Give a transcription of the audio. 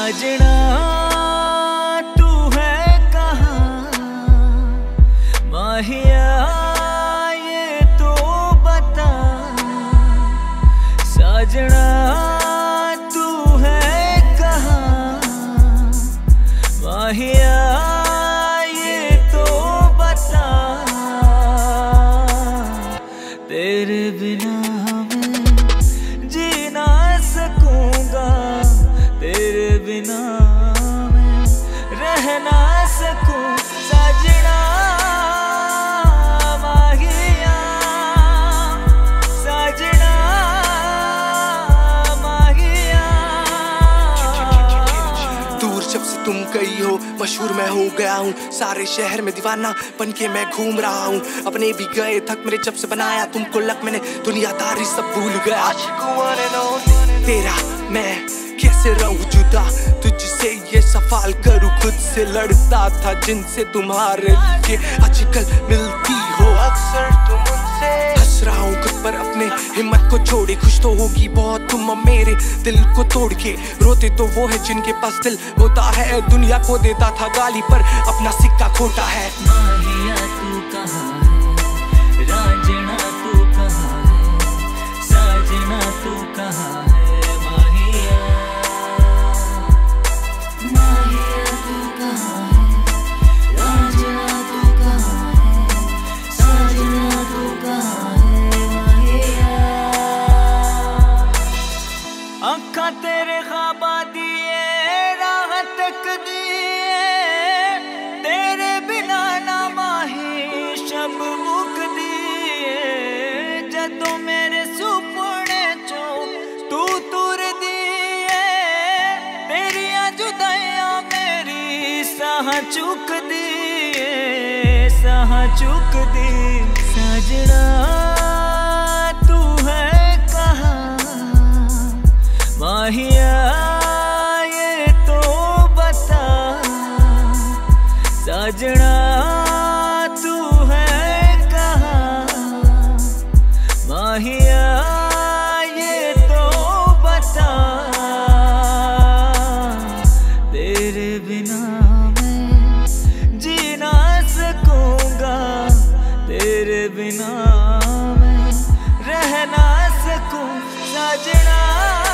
साजना तू है कहाँ, माहिया ये तो बता। साजना तू है कहाँ, माहिया ये तो बता। तेरे बिना मैं जी ना सकूंगा, तेरे बिना मैं रह ना सकूं। साजना माहिया, साजना माहिया। दूर जब से तुम गई हो मशहूर मैं हो गया हूँ, सारे शहर में दीवाना बन के मैं घूम रहा हूँ। अपने भी गए थक मेरे जब से बनाया तुमको लग, मैंने दुनियादारी सब भूल गया। तेरा मैं कैसे रहूं जुदा, तुझसे ये सवाल करूं खुद से। लड़ता था जिनसे तुम्हारे लिए आजकल मिलती हो अक्सर तुम उनसे। हंस रहा हूँ खुद पर अपने हिम्मत को छोड़े, खुश तो होगी बहुत तुम मेरे दिल को तोड़ के। रोते तो वो है जिनके पास दिल होता है, दुनिया को देता था गाली पर अपना सिक्का खोटा है। माहिया तू कहाँ है, रांझना तू कहाँ है, साजना तू कहाँ है। अखा तेरे ख्वाबा दिए राह तक दिए, तेरे बिना ना माही शब मुक दिए। जदों मेरे सुपने चो तू तुर दिए, तेरिया जुदाइयां मेरी साह चुक दिए, साह चुक दी। साजना तू है कहाँ, माहिया ये तो बता। साजना तू है कहाँ, माहिया ये तो बता। तेरे बिना मैं जी ना सकूंगा, तेरे बिना मैं रह ना सकूं। साजना